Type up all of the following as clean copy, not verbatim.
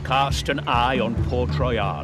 cast an eye on Port Royal.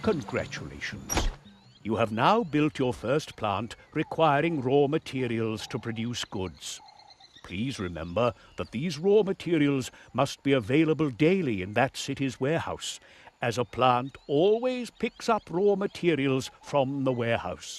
Congratulations. You have now built your first plant requiring raw materials to produce goods. Please remember that these raw materials must be available daily in that city's warehouse, as a plant always picks up raw materials from the warehouse.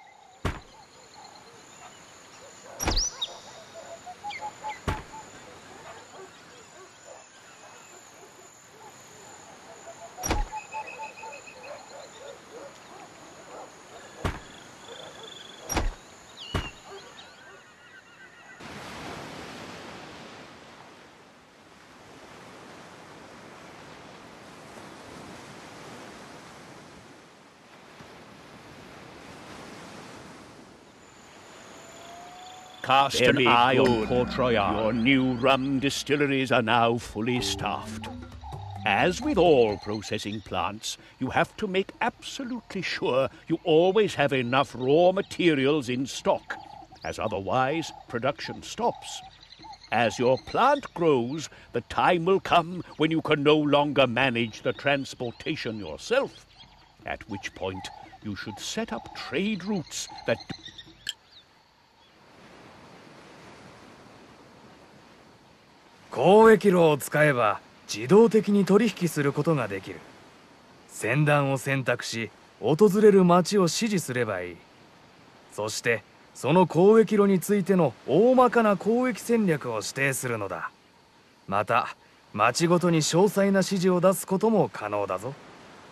Cast an eye on Port Royal. Your new rum distilleries are now fully staffed. As with all processing plants, you have to make absolutely sure you always have enough raw materials in stock, as otherwise production stops. As your plant grows, the time will come when you can no longer manage the transportation yourself, at which point you should set up trade routes that 交易路を使えば自動的に取引することができる。船団を選択し、訪れる町を指示すればいい。そしてその交易路についての大まかな交易戦略を指定するのだ。また町ごとに詳細な指示を出すことも可能だぞ。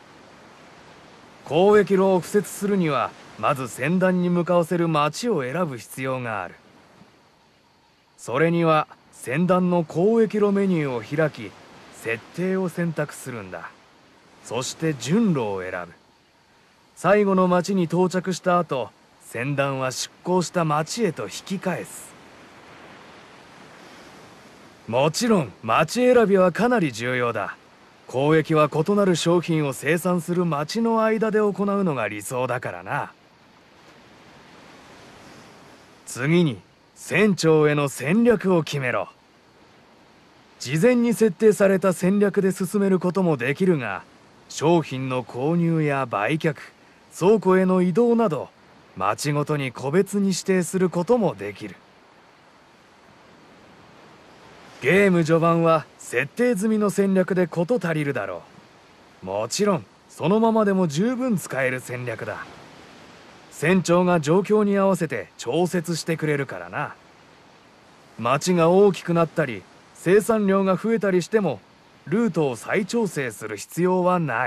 交易路を敷設するにはまず船団に向かわせる町を選ぶ必要がある。それには船団の交易路メニューを開き、設定を選択するんだ。そして順路を選ぶ。最後の町に到着した後、船団は出港した町へと引き返す。もちろん町選びはかなり重要だ。交易は異なる商品を生産する町の間で行うのが理想だからな。次に船長への戦略を決めろ。事前に設定された戦略で進めることもできるが、商品の購入や売却、倉庫への移動など町ごとに個別に指定することもできる。ゲーム序盤は設定済みの戦略で事足りるだろう。もちろんそのままでも十分使える戦略だ。船長が状況に合わせて調節してくれるからな。町が大きくなったり生産量が増えたりしてもルートを再調整する必要はない。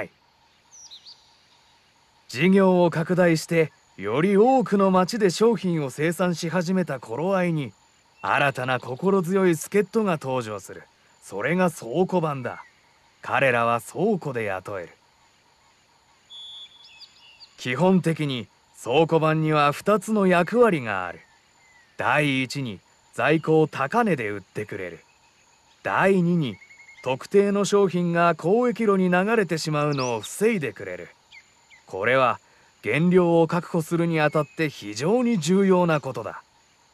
事業を拡大してより多くの町で商品を生産し始めた頃合いに新たな心強い助っ人が登場する。それが倉庫番だ。彼らは倉庫で雇える。基本的に倉庫番には2つの役割がある。第一に在庫を高値で売ってくれる。第二に特定の商品が交易路に流れてしまうのを防いでくれる。これは原料を確保するにあたって非常に重要なことだ。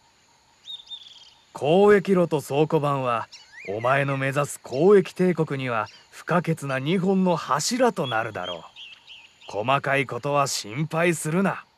交易路と倉庫番はお前の目指す交易帝国には不可欠な2本の柱となるだろう。細かいことは心配するな。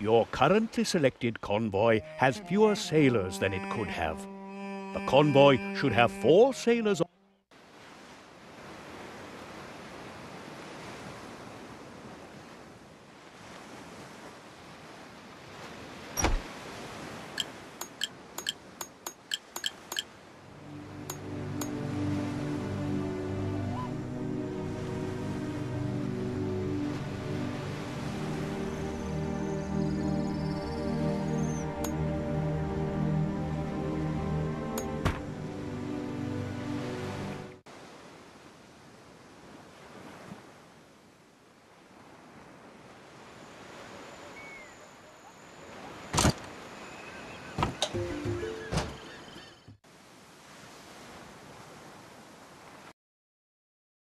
Your currently selected convoy has fewer sailors than it could have. The convoy should have 4 sailors